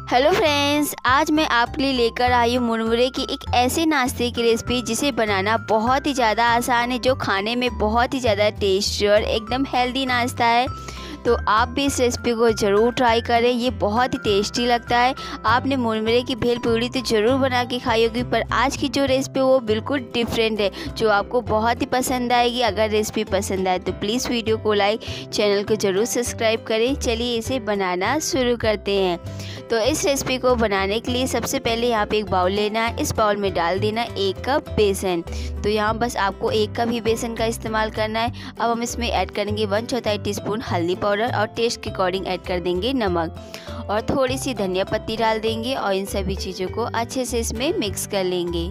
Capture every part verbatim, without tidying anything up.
Hello friends, आज मैं आपके लिए लेकर आई हूँ मुरमुरे की एक ऐसे नाश्ते की रेसिपी जिसे बनाना बहुत ही ज़्यादा आसान है, जो खाने में बहुत ही ज़्यादा टेस्टी और एकदम हेल्दी नाश्ता है। तो आप भी इस रेसिपी को ज़रूर ट्राई करें, ये बहुत ही टेस्टी लगता है। आपने मुरमुरे की भेल पूड़ी तो ज़रूर बना के खाई होगी, पर आज की जो रेसिपी वो बिल्कुल डिफरेंट है, जो आपको बहुत ही पसंद आएगी। अगर रेसिपी पसंद आए तो प्लीज़ वीडियो को लाइक, चैनल को ज़रूर सब्सक्राइब करें। चलिए इसे बनाना शुरू करते हैं। तो इस रेसिपी को बनाने के लिए सबसे पहले यहाँ पे एक बाउल लेना है। इस बाउल में डाल देना एक कप बेसन। तो यहाँ बस आपको एक कप ही बेसन का इस्तेमाल करना है। अब हम इसमें ऐड करेंगे वन चौथाई टीस्पून हल्दी पाउडर और टेस्ट के अकॉर्डिंग ऐड कर देंगे नमक और थोड़ी सी धनिया पत्ती डाल देंगे और इन सभी चीज़ों को अच्छे से इसमें मिक्स कर लेंगे।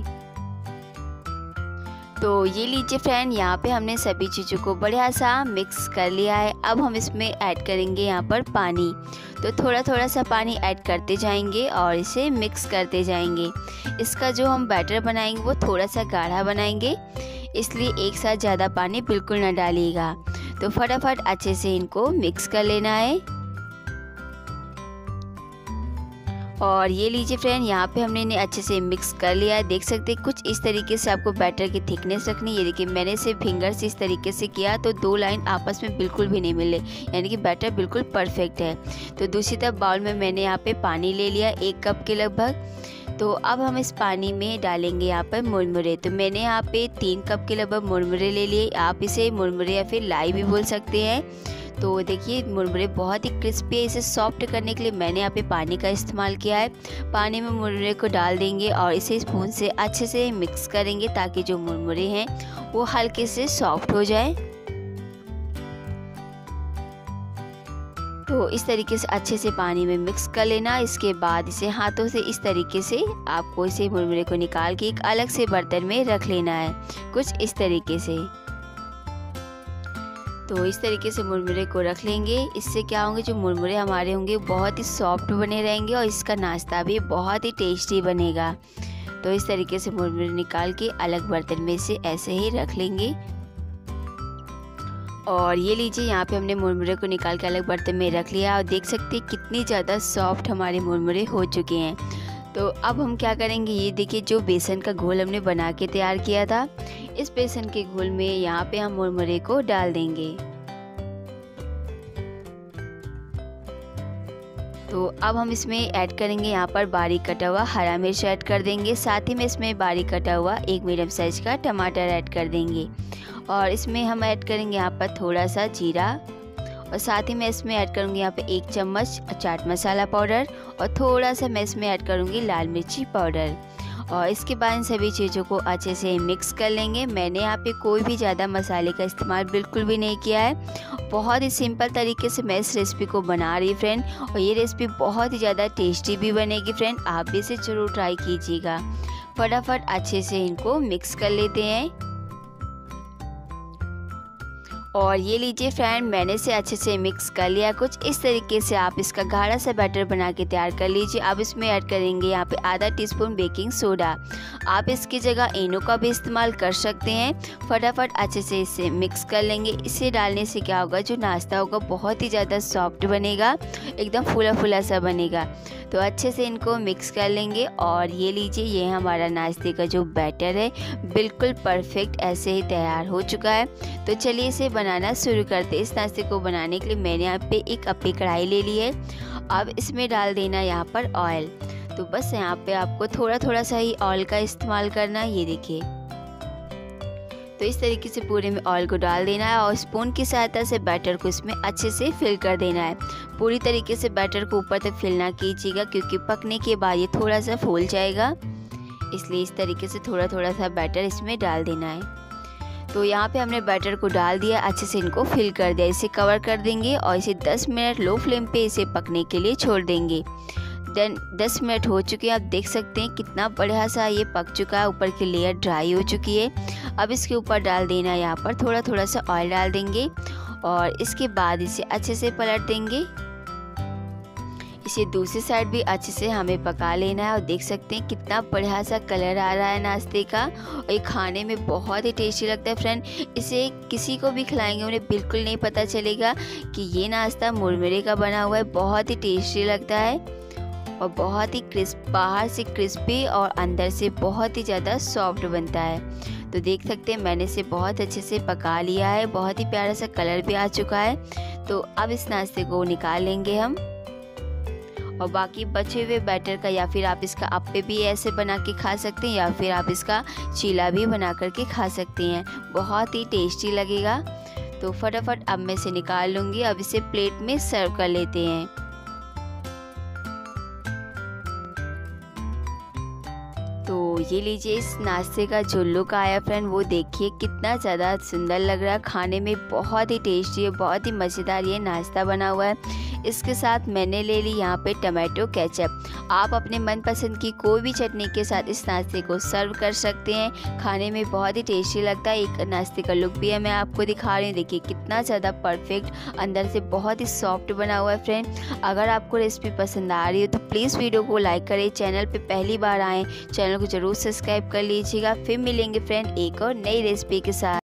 तो ये लीजिए फ्रेंड, यहाँ पे हमने सभी चीज़ों को बढ़िया सा मिक्स कर लिया है। अब हम इसमें ऐड करेंगे यहाँ पर पानी। तो थोड़ा थोड़ा सा पानी ऐड करते जाएंगे और इसे मिक्स करते जाएंगे। इसका जो हम बैटर बनाएंगे वो थोड़ा सा गाढ़ा बनाएंगे, इसलिए एक साथ ज़्यादा पानी बिल्कुल ना डालिएगा। तो फटाफट अच्छे से इनको मिक्स कर लेना है। और ये लीजिए फ्रेंड, यहाँ पे हमने इन्हें अच्छे से मिक्स कर लिया है। देख सकते हैं कुछ इस तरीके से आपको बैटर की थिकनेस रखनी है। ये देखिए मैंने सिर्फ फिंगर से इस तरीके से किया तो दो लाइन आपस में बिल्कुल भी नहीं मिले, यानी कि बैटर बिल्कुल परफेक्ट है। तो दूसरी तरफ बाउल में मैंने यहाँ पे पानी ले लिया एक कप के लगभग। तो अब हम इस पानी में डालेंगे यहाँ पर मुरमुरे। तो मैंने यहाँ पे तीन कप के लगभग मुरमुरे ले लिए। आप इसे मुरमुरे या फिर लाई भी बोल सकते हैं। तो देखिए मुरमुरे बहुत ही क्रिस्पी है, इसे सॉफ्ट करने के लिए मैंने यहाँ पे पानी का इस्तेमाल किया है। पानी में मुरमुरे को डाल देंगे और इसे स्पून से अच्छे से मिक्स करेंगे ताकि जो मुरमुरे हैं वो हल्के से सॉफ्ट हो जाए। तो इस तरीके से अच्छे से पानी में मिक्स कर लेना। इसके बाद इसे हाथों से इस तरीके से आपको इसे मुरमुरे को निकाल के एक अलग से बर्तन में रख लेना है, कुछ इस तरीके से। तो इस तरीके से मुरमुरे को रख लेंगे। इससे क्या होंगे, जो मुरमुरे हमारे होंगे बहुत ही सॉफ्ट बने रहेंगे और इसका नाश्ता भी बहुत ही टेस्टी बनेगा। तो इस तरीके से मुरमुरे निकाल के अलग बर्तन में से ऐसे ही रख लेंगे। और ये लीजिए यहाँ पे हमने मुरमुरे को निकाल के अलग बर्तन में रख लिया और देख सकते हैं कितनी ज़्यादा सॉफ्ट हमारे मुरमुरे हो चुके हैं। तो अब हम क्या करेंगे, ये देखिए जो बेसन का घोल हमने बना के तैयार किया था, इस बेसन के घोल में यहाँ पे हम मुरमुरे को डाल देंगे। तो अब हम इसमें ऐड करेंगे यहाँ पर बारीक कटा हुआ हरा मिर्च ऐड कर देंगे। साथ ही में इसमें बारीक कटा हुआ एक मीडियम साइज का टमाटर ऐड कर देंगे। और इसमें हम ऐड करेंगे यहाँ पर थोड़ा सा जीरा और साथ ही मैं इसमें ऐड करूँगी यहाँ पे एक चम्मच चाट मसाला पाउडर और थोड़ा सा मैं इसमें ऐड करूँगी लाल मिर्ची पाउडर। और इसके बाद इन सभी चीज़ों को अच्छे से मिक्स कर लेंगे। मैंने यहाँ पे कोई भी ज़्यादा मसाले का इस्तेमाल बिल्कुल भी नहीं किया है। बहुत ही सिंपल तरीके से मैं इस रेसिपी को बना रही फ्रेंड, और ये रेसिपी बहुत ही ज़्यादा टेस्टी भी बनेगी फ्रेंड। आप भी इसे ज़रूर ट्राई कीजिएगा। फटाफट अच्छे से इनको मिक्स कर लेते हैं। और ये लीजिए फ्रेंड, मैंने इसे अच्छे से मिक्स कर लिया। कुछ इस तरीके से आप इसका गाढ़ा सा बैटर बना के तैयार कर लीजिए। अब इसमें ऐड करेंगे यहाँ पे आधा टीस्पून बेकिंग सोडा। आप इसकी जगह इनो का भी इस्तेमाल कर सकते हैं। फटाफट अच्छे से इसे मिक्स कर लेंगे। इसे डालने से क्या होगा, जो नाश्ता होगा बहुत ही ज़्यादा सॉफ्ट बनेगा, एकदम फूला फूला सा बनेगा। तो अच्छे से इनको मिक्स कर लेंगे। और ये लीजिए, ये हमारा नाश्ते का जो बैटर है बिल्कुल परफेक्ट ऐसे ही तैयार हो चुका है। तो चलिए इसे बनाना शुरू करते हैं। इस नाश्ते को बनाने के लिए मैंने यहाँ पे एक अपनी कढ़ाई ले ली है। अब इसमें डाल देना यहाँ पर ऑयल। तो बस यहाँ पे आपको थोड़ा थोड़ा सा ही ऑयल का इस्तेमाल करना है। ये देखिए, तो इस तरीके से पूरे में ऑयल को डाल देना है और स्पून की सहायता से बैटर को इसमें अच्छे से फिल कर देना है। पूरी तरीके से बैटर को ऊपर तक फिल ना कीजिएगा, क्योंकि पकने के बाद ये थोड़ा सा फूल जाएगा, इसलिए इस तरीके से थोड़ा थोड़ा सा बैटर इसमें डाल देना है। तो यहाँ पे हमने बैटर को डाल दिया, अच्छे से इनको फिल कर दिया। इसे कवर कर देंगे और इसे दस मिनट लो फ्लेम पे इसे पकने के लिए छोड़ देंगे। देन दस मिनट हो चुके हैं। आप देख सकते हैं कितना बढ़िया सा ये पक चुका है, ऊपर की लेयर ड्राई हो चुकी है। अब इसके ऊपर डाल देना, यहाँ पर थोड़ा थोड़ा सा ऑयल डाल देंगे और इसके बाद इसे अच्छे से पलट देंगे। इसे दूसरी साइड भी अच्छे से हमें पका लेना है। और देख सकते हैं कितना बढ़िया सा कलर आ रहा है नाश्ते का, और ये खाने में बहुत ही टेस्टी लगता है फ्रेंड। इसे किसी को भी खिलाएंगे उन्हें बिल्कुल नहीं पता चलेगा कि ये नाश्ता मुरमुरे का बना हुआ है। बहुत ही टेस्टी लगता है। और बहुत ही क्रिस्प, बाहर से क्रिस्पी और अंदर से बहुत ही ज़्यादा सॉफ्ट बनता है। तो देख सकते हैं मैंने इसे बहुत अच्छे से पका लिया है, बहुत ही प्यारा सा कलर भी आ चुका है। तो अब इस नाश्ते को निकाल लेंगे हम और बाकी बचे हुए बैटर का या फिर आप इसका अप्पे भी ऐसे बना के खा सकते हैं या फिर आप इसका चीला भी बना करके खा सकते हैं, बहुत ही टेस्टी लगेगा। तो फटाफट अब मैं इसे निकाल लूँगी। अब इसे प्लेट में सर्व कर लेते हैं। तो ये लीजिए, इस नाश्ते का जो लुक आया फ्रेंड वो देखिए कितना ज़्यादा सुंदर लग रहा है, खाने में बहुत ही टेस्टी है, बहुत ही मज़ेदार ये नाश्ता बना हुआ है। इसके साथ मैंने ले ली यहाँ पे टमाटो केचप। आप अपने मनपसंद की कोई भी चटनी के साथ इस नाश्ते को सर्व कर सकते हैं, खाने में बहुत ही टेस्टी लगता है। एक नाश्ते का लुक भी है मैं आपको दिखा रही हूँ, देखिए कितना ज़्यादा परफेक्ट, अंदर से बहुत ही सॉफ्ट बना हुआ है फ्रेंड। अगर आपको रेसिपी पसंद आ रही है तो प्लीज़ वीडियो को लाइक करें, चैनल पे पहली बार आएँ चैनल को ज़रूर सब्सक्राइब कर लीजिएगा। फिर मिलेंगे फ्रेंड एक और नई रेसिपी के साथ।